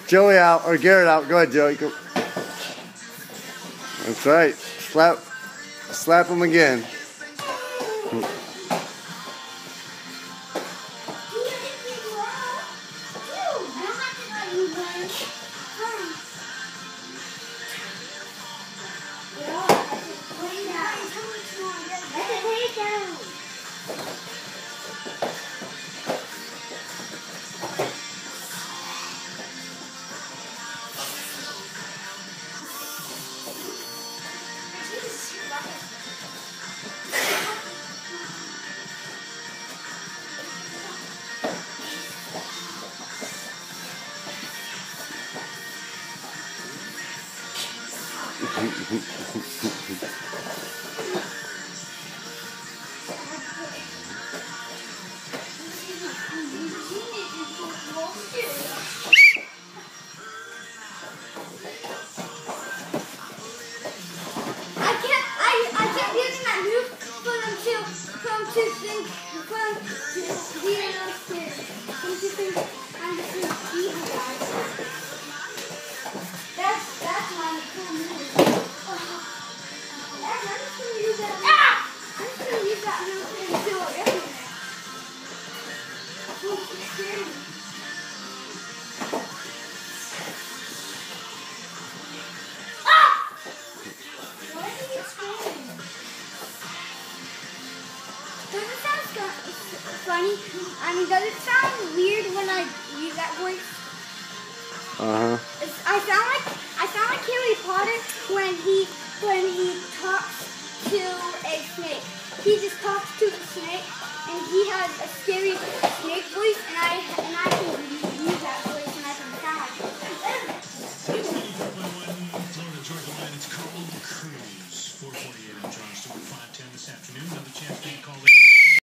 Joey out, or Garrett out. Go ahead, Joey. Go. That's right. Slap him again. Funny. I mean, does it sound weird when I use that voice? I sound like Harry Potter when he talks to a snake. He just talks to the snake, and he has a scary snake voice, and I can use that voice, and I can sound like it. Florida Georgia line, it's Carl Cruz, 4:48 in Charleston, 5:10 this afternoon. Another chance to be called in.